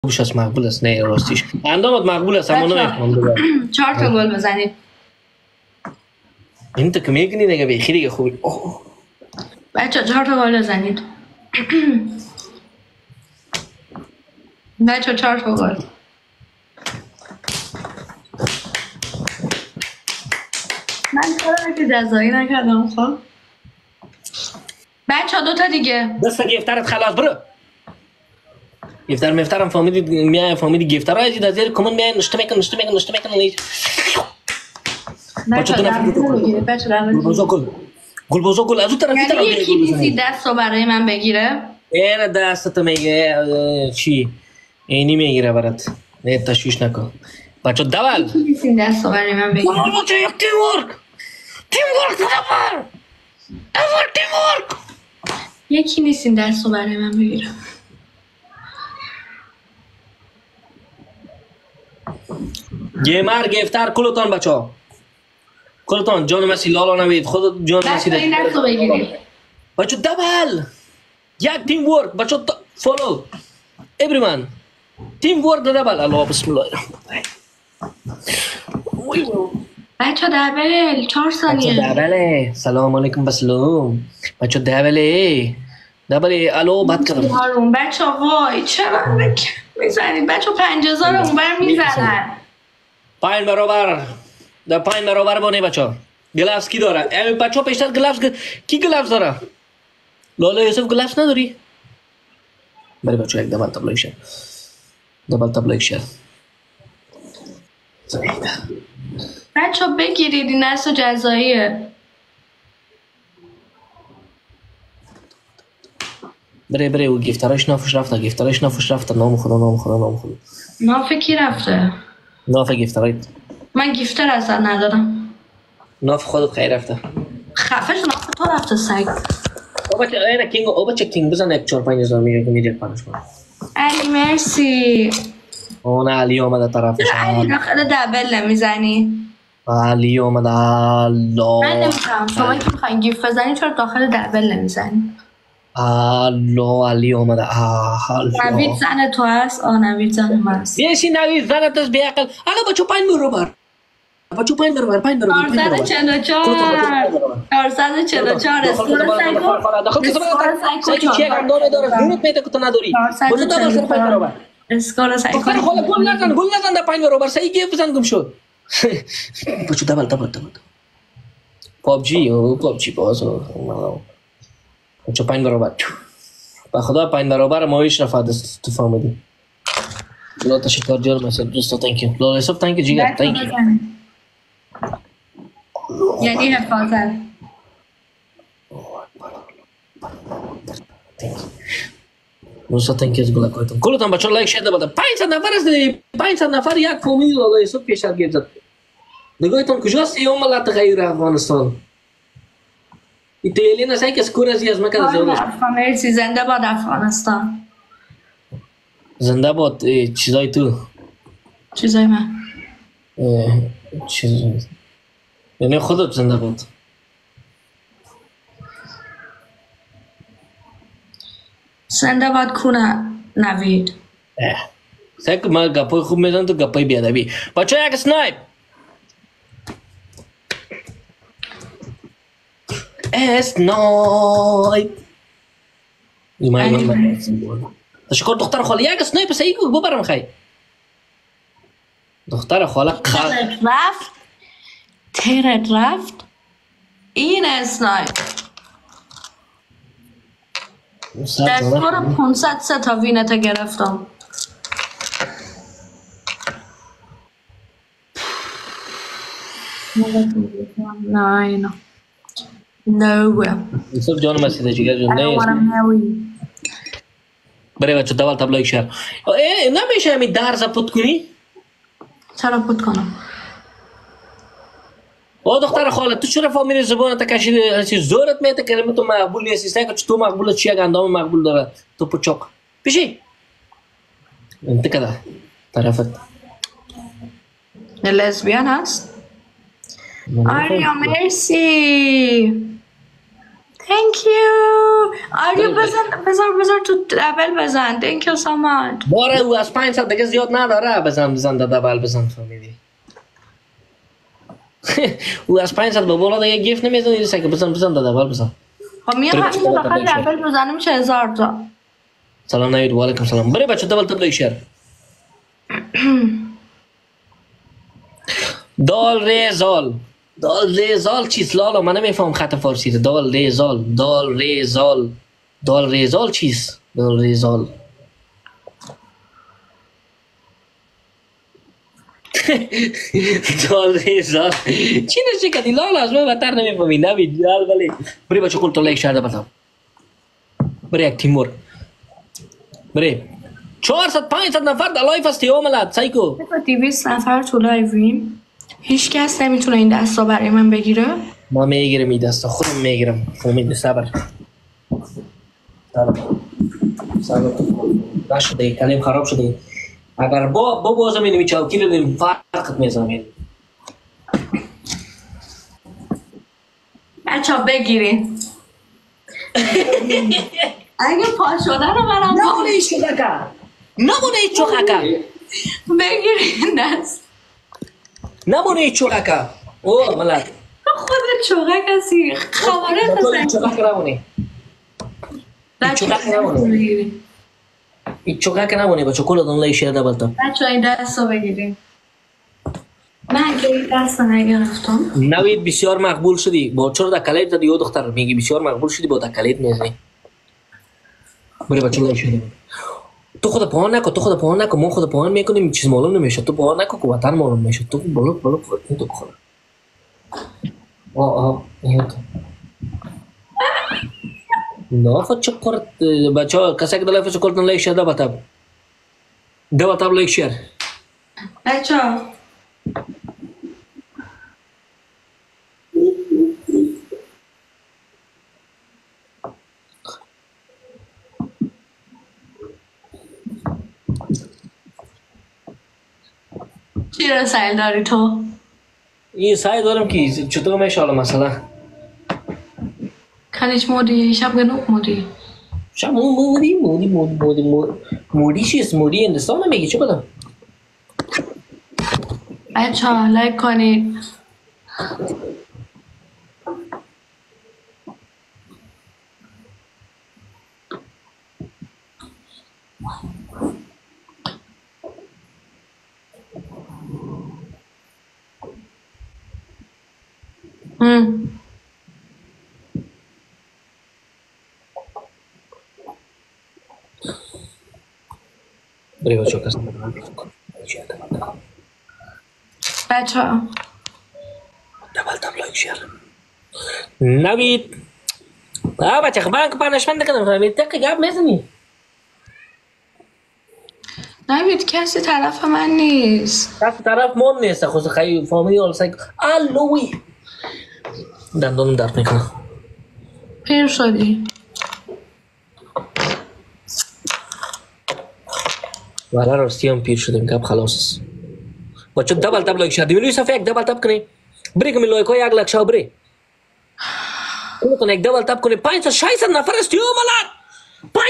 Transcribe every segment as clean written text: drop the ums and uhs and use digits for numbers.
خوبش است، مقبول است. نه راستیش اندامت مقبول است اما نمیفهمم. 4 تا گل بزنید. این تو که میگنی دیگه بخیر دیگه خوبی. بچه 4 تا گل بزنید. بچه 4 تا گل. من کارم که جزایی نکردم. خب بچه 2 تا دیگه. دست گفترت خلاص برو. گفترم فهمیدید میای فهمیدی گفتر های از زیر کمون میای نشته میکن بچه گل بازو گل از اون طرف یعنی یکی نیستی دست رو برای من بگیره؟ اینه دست تو میگه چی؟ اینی میگیره برات. نه تشویش نکن بچه دول یکی نیستی دست رو برای من بگیره؟ بچه یک تیم ورک دول تیم ورک یکی نیستی دست رو برای من بگیره؟ گیمر گفتر کلتان بچه ها کلتان جان مسی لالا نوید خود جان مسی بچه این دست رو بگیرید بچه دبل یک تیم ورک بچه فولو everyone تیم ورک دبل الله بسم الله بچه دبل 4 ثانیه بچه دبله سلام علیکم بسلام بچه دبله الو بد کردم بچه وای چرا میزنید بچه 50,000 اون بر میزنن 5 برابر در 5 برابر بانه بچه گلفز کی داره؟ بچه پیشتر گلفز کی گلفز داره؟ لالا یوسف گلفز نداری؟ بری بچه یک دبل تبلایک شد بچه بگیرید این دست جزاییه بره او گفترش نافش رفته نام خدا ناف کی رفته؟ ناف گفترایت من گیفتر اصلا ندارم ناف خودت خیر رفته خفش ناف تو رفته سگ او بچه کینگ بزن یک 4-5 هزار میره پنش کنم علی مرسی اون علی آمده طرفش علی داخل دبل نمیزنی علی آمده الله من نمیخوام شما که میخواین گیفت بزنی چرا داخل دبل نمیزنی الله علی آمده نوید زن تو هست نوید زن من هست بیشی نوید زن تو هست بیاقل اگه بچه 5 برابر بچه 5 برابر 444 سایکو چی اندامه داره زورت میده که تو نداری بچه دو بسر 5 برابر اسکار سایکو خاله گل نزن در 5 برابر سایی گیف بزن گم شد بچه دبل پابجی باز بچه 5 برابر به خدا 5 برابر مایش رفت است تو فهمیدی لالا تشکر جان مثلا دوستا تانکیو لالا یوسف تانکیو جیگر تانکیو یعنی حفاظت دوستا تانکیو از گلا کویتون کلتان بچه لایک شده بده 500 نفر است 500 نفر یک فامیل لالا یوسف پیشت گرفت نگاهتون کجاست یه ملت غیر افغانستان ایتالیایی نسایی که سکور از مکه زودش مرسی زنده باد افغانستان زنده باد چیزای تو چیزای من یعنی خودت زنده باد زنده باد کونه نوید سعی ما گپای خوب میزن تو گپای بیادبی بچه یک سنایپ اسنایپ ایمان تشکر دختر خاله یک اسنایپ سعی کو ببرم خی دختر خاله تیرت رفت این اسنایپ دستور 500 تا وینت گرفتم نه No. یوسف جان مسیده جیگر جان بره بچه دول تبلایک شهر نمیشه همین درزا پت کنی؟ چرا پت کنم؟ دختر خاله تو چرا فامیلی زبان تا کشیده زورت میته که تو مقبول نیستی سعی که تو مقبول چی یک اندام مقبول داره تو پچاق پیشی انت کده طرفت لزبیان هست؟ آریا مرسی Thank you. آریا بذار تو دبل بزن. Thank you so much. باره او از 5 ساعت دیگه زیاد نداره. بزن دبل بزن فهمیدی. او از 5 ساعت به بالا دیگه گیفت نمیزنی دیگه که بزن دبل بزن. خب میام همین فقط دبل بزنم میشه 1000 تا. سلام نوید و علیکم سلام. بره بچه دبل تبلیغ شیر. دال ریزال چیست لالا من نمیفهم خط فارسی دال ریزال چیست دال ریزال دال ریزال چی نشه کدی لالا از من بدتر نمیفهمی نوید جال ولی بری بچه کل تو لایک شده بتم بری یک تیمور بری 400 500 نفر در لایف است یا ملت سایکو 200 نفر تو لایویم هیچ کس نمیتونه این دستا برای من بگیره ما میگیرم این دستا خودم میگیرم فهمید صبر نشده کلیم خراب شده اگر با بازم اینو چاوکی لدیم فرقت میزنم بچه ها بگیرین اگه پا شده رو برم نمونه ایچ چوخکا بگیرین دست نمونه ایچ چوخکا اوه ملت خود چوغک هستی خبره بزن چوغک نمونه ایچ چوغک نمونه بچه کلتون لای شیر دبلتا بچه این دست رو بگیریم من که این دست رو نگرفتم نوید بسیار مقبول شدی با چرا در کلیت زدی یا دختر میگی بسیار مقبول شدی با در کلیت میزنی بره بچه لای شیر تو خود پاهان نکن ما خود پاهان میکنیم چیز معلوم نمیشه تو پاهان نکن که وطن معلوم میشه تو بالا این تو بخوره این تو نه خود چه کرد بچه ها کسی که دلایف سکولتن لایک شیر دو تب لایک شیر بچه ها چی رو سایل داری تو؟ این سعی دارم که چطور میشه حالا مثلا کلیش مودی شب گنوک مودی شب مودی چیست مودی هندستان نمیگی چه بدم بچه ها لایک کنید بری بچه ها کسی بچه ها دبل تب لایک شیر نوید بچه خب من که پانشمند کنم نوید دقیقه گب میزنی نوید کسی طرف من نیست کسی طرف من نیست خود خیلی فامیلی حال سایک الوی دندانم درد میکنه پیر شدی ولی راستی هم پیر شدیم گب خلاص است بچه دبل تب لایک شیر دیویلوی صفحه یک دبل تب کنی بری که می لایک های یک لک شاو بری کنتون یک دبل تب کنی 500 نفر است یو ملت 5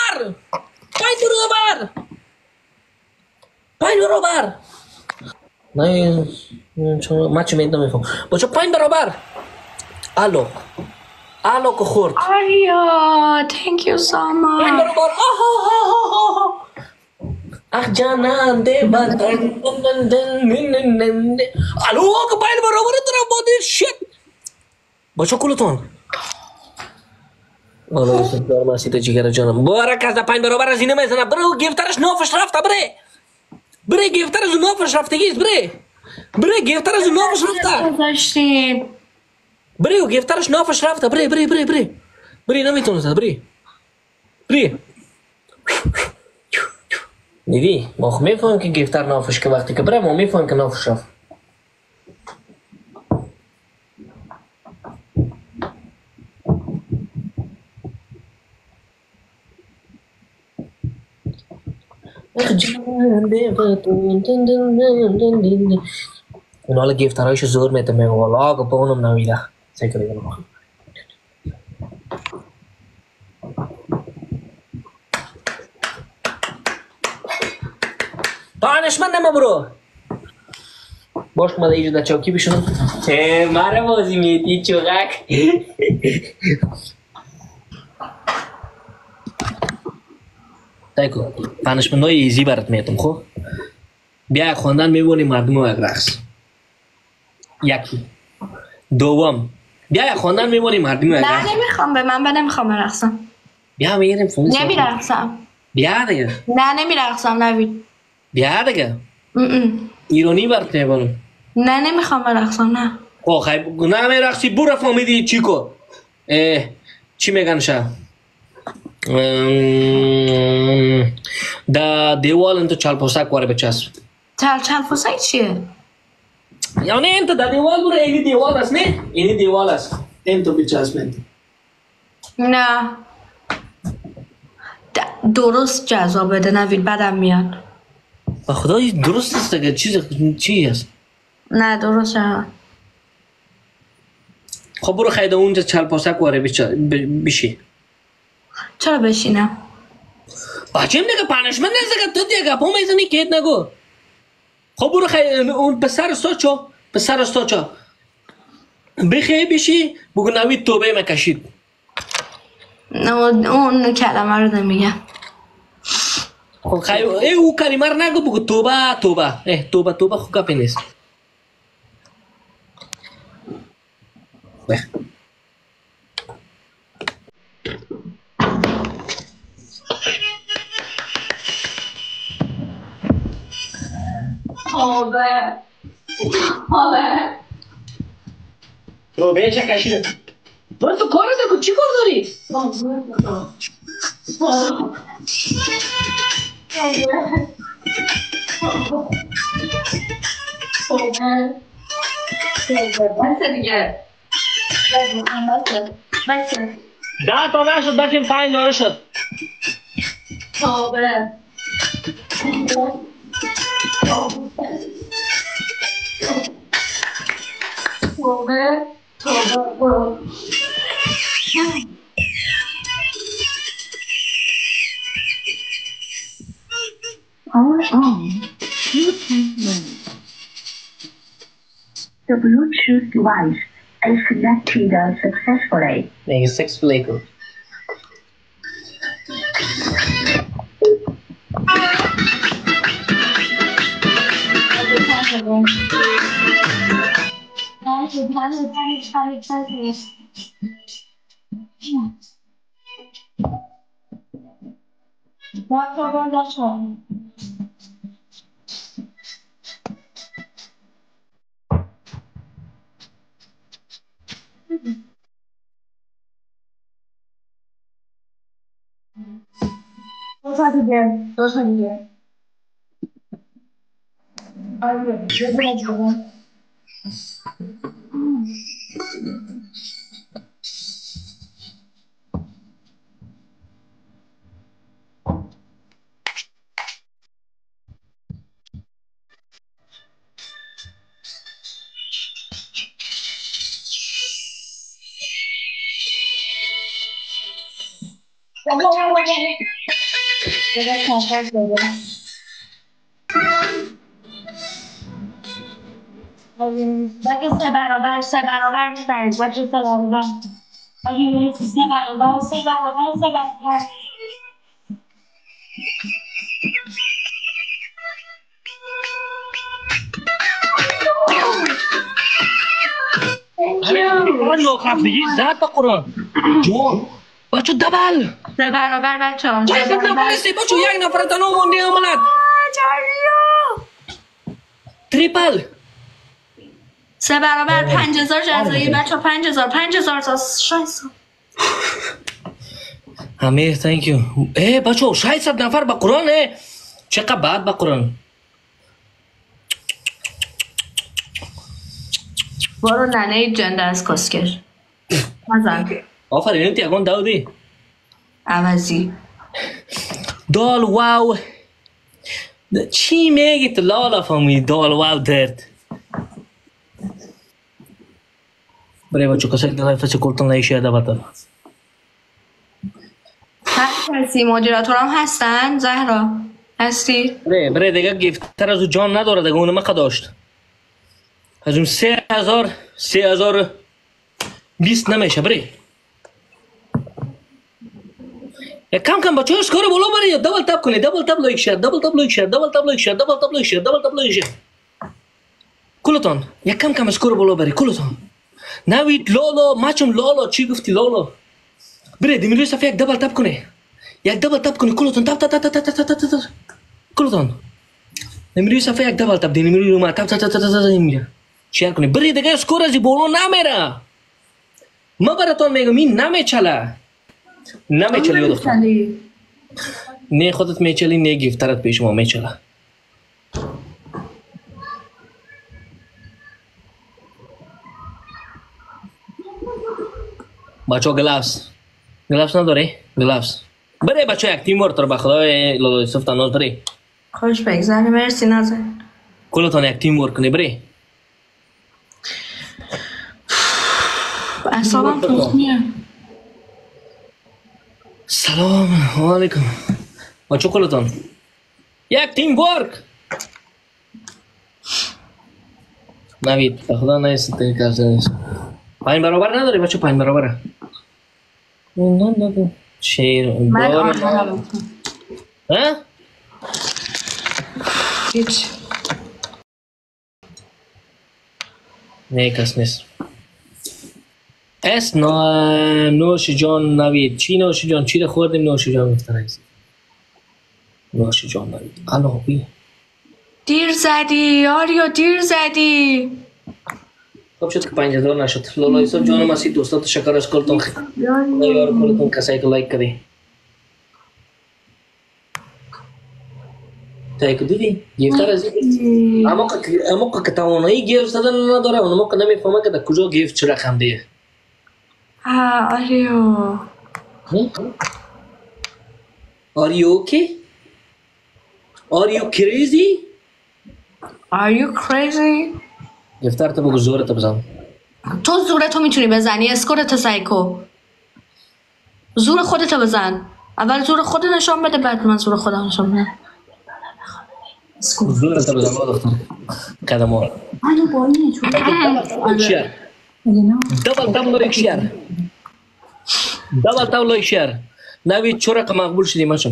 برابر نه من چه میدونم میفهم بچه 5 برابر الو که خورد آریا thank you so 5 much برابر اخ جانان ده بدن الو که 5 برابر ترا بودی شت بچه کلتون الله سبحانه مسیت جگر جانم بارک از 5 برابر از اینه میزنه برو گیفترش نوفش رفته بره گیفتر از نوفش رفتگیست بره گیفتر از نوفش رفته گذاشتیم بره و گیفترش نوفش رفته بره نمیتونه زد بره دیدی ما خب میفهم که گیفتر نوفش که وقتی که بره ما میفهم که نوفش رفت اون حالا گیفترهایشو زور میتم میگم والا آقا با اونم نمیده سیکر دیگه دانشمند نما برو باش که من اینجا در چوکی بشونم مره بازی میدی چوغک تایکو دانشمند های ایزی برات میتم خب بیا خواندن میبونی مردم ها یک رقص یکی دوم بیا خواندن میبونی مردم ها یک رقص نه نمیخوام به من نمیخوام برقصم بیا میریم فونس نمیرقصم بیا دیگه نه نمیرقصم نوید بیا دیگه ام. ایرانی برات میبونم نه نمیخوام برقصم نه خب نه میرقصی برو فهمیدی چیکو چی میگن شا دا دیوال انتو چالپوسک واره بچسب چلفوسک چیه؟ یعنی انتو دا دیوال برو اینی دیوال است نه؟ اینی دیوال است انتو بچسب انتو نه درست جذاب بده نوید بدم میاد با خدای درست است دیگه چی است نه درست شد خب برو خیلی اونجا چالپوسک واره بشی چرا بشینم؟ بچه دیگه پانشمند نیست دیگه تو دیگه گپا میزنی که نگو خب برو خیلی اون پسر استاچو بخی بشی بگو نوید توبه مکشید اون کلمه رو نمیگم خب خیلی او کلمه رو نگو بگو توبه خوب گپی نیست توبه چه کشیده برو تو کارو دکو چی کار داری؟ ده تا نشد بفیم 5 داره شد The Bluetooth device is connected successfully. میگه سکس پلیکو بگه 3 برابر 3 برابر میبرید بگه 3 برابر بگه 3 برابر 3 برابر 3 برابر قرآن لوک هفتگی زد با قرآن بچه دبل 3 برابر بچه ها 3 یک برابر نفر بچه یک نفر تنو مونده عملت تریپل 3 برابر 5000 جزایی بچه ها 5000 تا 600 همه thank you بچه 600 نفر با قرآن چقدر بعد با قرآن برو ننه جنده از کسکش مزن آفرین تیگان داودی عوضی دال واو چی میگی تو لالا فهمی دال واو درد برای بچه کسی که لایفه چه کلتن لایشه ده بطر هر کسی مدیراتور هم هستن زهرا هستی؟ بره دیگه گیفتر از او جان نداره دیگه اونو مقا داشت از اون 3020 نمیشه بره کم کم بچه ها اسکار بالا بره دبل تاب کنی دبل تاب لایک شیر دبل تاب لایک شیر دبل تاب لایک شیر دبل تاب لایک شیر دبل تاب لایک شیر کلتان یک کم کم اسکار بالا بره کلتان نوید لالا مچم لالا چی گفتی لالا بره دیمیروی صفحه یک دبل تاب کنی یک دبل تاب کنی کلتان تاب تاب تاب تاب تاب تاب کلتان دیمیروی صفحه یک دبل تاب دیمیروی رو ما تاب تاب تاب تاب شیر کنی بره دیگه اسکار از بالا نمیره ما براتون میگم این نمیچله نمیچلی و دختر نه خودت میچلی نه گیفترت پیش ما میچله بچه ها گلافز نداره؟ گلافز بره بچه ها یک تیم ورک به خدای لالا یوسف تناز بره خوش بگذاری مرسی نازه کلتان یک تیم ورک کنی بره اصابم تخمیه سلام علیکم بچه کلتان یک تیم ورک نوید به خدا نیست پایین برابر نداری بچه پایین برابره نه شیر من آنها ها؟ هیچ نه کس نیست اس نوش جان نوید چی نوش جان چی رو خوردیم نوش جان میفتن نوش جان نوید الهی دیر زدی آریا دیر زدی خب شد که 5000 نشد لالا یوسف جانم هستی دوستات شکر از کلتون یار کلتون کسایی که لایک کردی تایکو دیدی گیفتر از این اما که توانایی گیفت زدن نداره اون موقع نمیفهمه که در کجا گیفت چه رقم دیه آریو Are you okay? Are you crazy? Are you crazy? گفتر تو بگو زورتو بزن تو زورتو میتونی بزنی اسکورتو سایکو زور خودتو بزن اول زور خودت نشان بده بعد من زور خودم نشان بدم زورتو بزن ما دختر قدم ها دبل تاب لایک شیر دبل تاب لایک شیر نوید چرا که مقبول شدی ماشم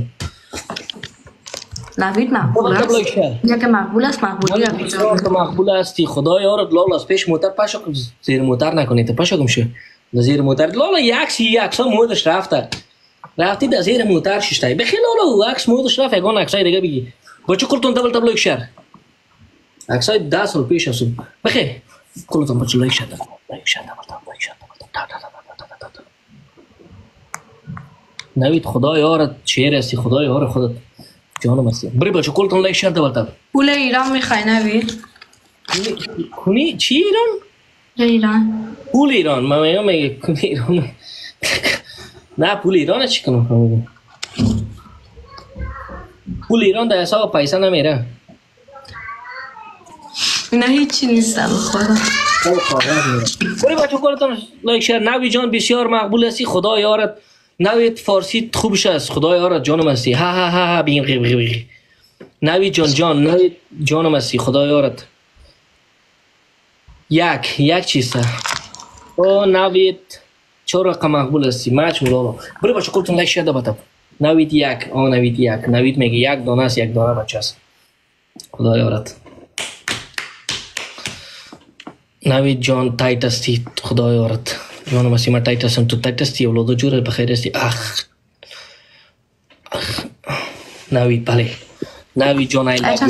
نوید مقبول است یا که مقبول است مقبولی تو مقبول هستی خدا یارت لالا از پیش موتر پاشو زیر موتر نکنید پاشو گم شو زیر موتر لالا یک عکس مودش رفته رفتی در زیر موتر ششتای بخی لالا عکس مودش رفت یگان عکسای دیگه بگی بچه کلتون دبل تاب لایک شیر عکسای 10 سال پیش هستم بخی کلتون بچه لایک شیر لایک شیر دبل تاب لایک شیر نوید خدا یارت چهره هستی خدا یار خودت جانم هستی بری بچه کلتون لایک شیر دبل تاب پول ایران میخوای نوید کنی چی ایران پول ایران من میگه کنی ایران نه پول ایران چی کنم پول ایران در حساب پیسه نمیره اینا هیچی نیستم خدا بری بچه کلتون لایک شیر نوید جان بسیار مقبول هستی خدا یارت نوید فارسی خوبش است خدا یارت جانم هستی ها بیم نوید جان نوید جانم هستی خدا یارت یک چیزه او نوید چرا که مقبول هستی مچ مولانا بری بچه کلتون لایک شیر دبتم نوید نوید میگه یک دانه است یک دانه بچه است خدا یارت نوید جان تایت هستی خدا یارت جانم هستی من تایت هستم تو تایت هستی اولادو جوره بخیر هستی نوید بله نوید جان ای لایک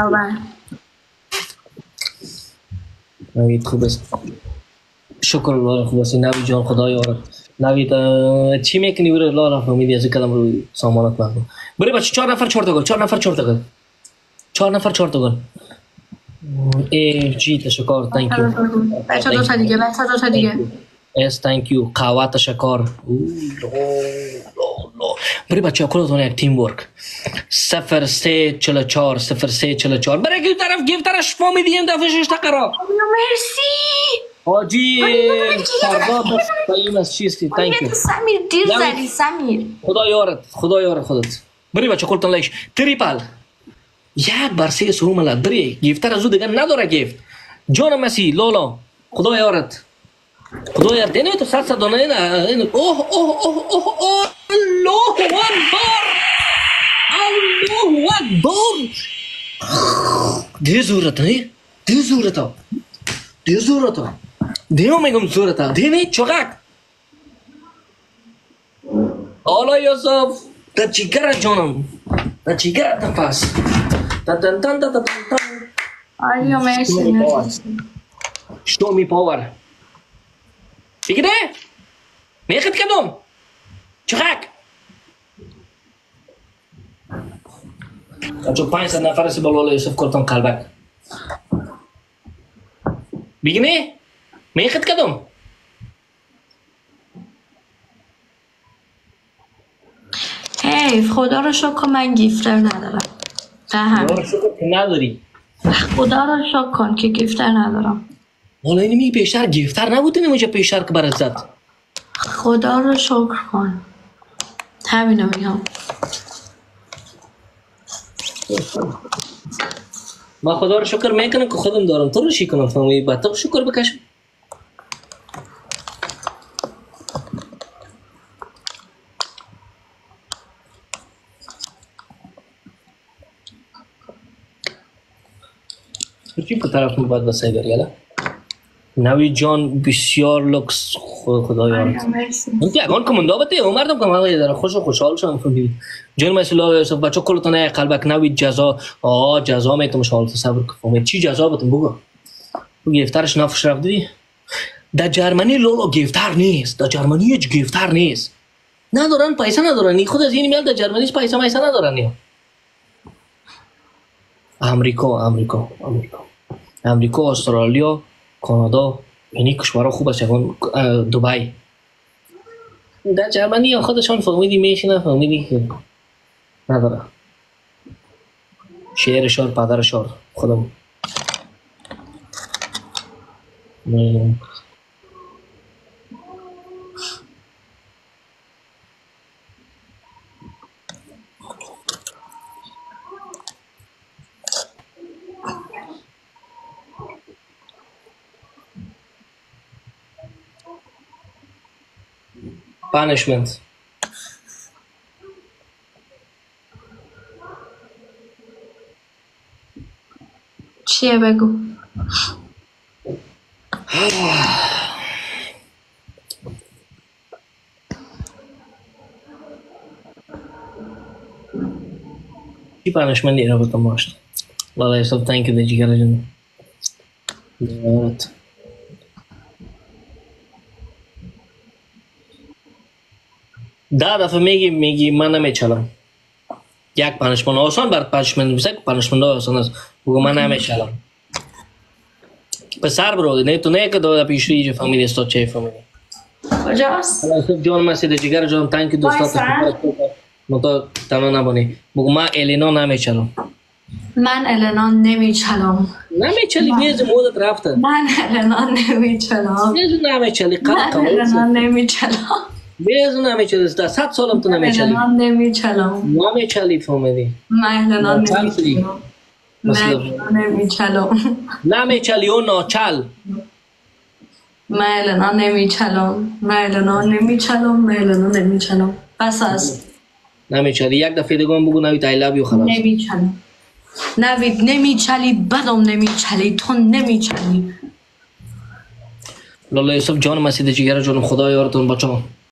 نوید خوب است شکر الله خوب است نوید جان خدا یارت نوید چی میکنی بره لالا فهمیدی از کلم روی سامانات مخدم بره بچه 4 نفر 4 تا گل جی تشکر تانکیو بچه دو تا دیگه اس تانکیو قهوه تشکر بری بچه ها کلتون یک تیم ورک 0344 برای که طرف گیفترش فهمیدی این دفعه 6 تقرا مرسی حاجی سردار باییم از چیستی تانکیو سمیر دیر زدی سمیر خدا یارت خودت بری بچه کلتون لایک تریپل یک بر سه سو ملت بری گیفتر از او دیگه نداره گیفت جان مسی لالا خدا یارت خدا یارت اینه تو صد دانه اینه اوه اوه اوه اوه اوه الله اکبر الله اکبر ده زورت نه ده زورتا ده زورتا ده میگم زورتا ده نه چقدر آلا یوسف در چیگر جانم در چیگر تفاس تن تن تن تن تن آریا مرسی. Show me power. بگیره میخد کدوم چخک بچه 500 نفر سی بالا یوسف کردم قلبک بگیره میخد کدوم حیف خدا رو شکر من گیفتر ندارم خدا رو شکر که نداری خدا رو شکر کن که گیفتر ندارم والا اینی میگی پیشتر گیفتر نبودی نمیشه پیشتر که برات زد خدا رو شکر کن همینو میگم ما خدا رو شکر میکنم که خودم دارم تو رو چی کنم فهمی با تو شکر بکشم چی که طرف می باید بسایی بری الا نوی جان بسیار لکس خدا یارت من که اگان کماندا بته او مردم که ما داره خوش و خوشحال شدم فهمید جان مثلا یوسف بچه کلتونه قلبک نوی جزا جزا میتونم شال تصور کنم چی جزا بتون بگو گیفترش نفش رفت دیدی در جرمنی لولو گیفتر نیست در جرمنی هیچ گیفتر نیست ندارن پیسه ندارن خود از این میاد در جرمنی پیسه ندارن امریکا استرالیا کانادا یعنی کشورها خوب است دبی در جرمنی خودشان فهمیدی میشینه فهمیدی که نداره شهر شهر پدر شهر خودم punishment چیه بگو چی punishment ایره بکن باشد والله یوسف تhank you در جگر جان ده دفعه میگی من نمیچلم یک پنشمن آسان بر پنشمن بسه پنشمن آسان است بگو من نمیچلم پسر برو نه تو نه که دو پیش ریج فامیلی است چه فامیلی کجاست؟ جان مسید جگر جان تانک دوستات متا تنها نبانی بگو من الینا نمیچلم من النا نمیچلم نمیچلی بیز مودت رفته من النا نمیچلم بیز نمیچلی من النا نمیچلم بیز نمیچلی 100 سالم تو نمیچلی النا نمیچلم نمیچلی فامیلی من النا نمیچلم نمیچلی و ناچل من النا نمیچلم بس است نمیچلی یک دفعه دیگه بگو نوید I love you خلاص نمیچلم نوید نمیچلی بدم نمیچلی تو نمیچلی لالا یوسف جان مسید جگر جان خدا یارتون بچه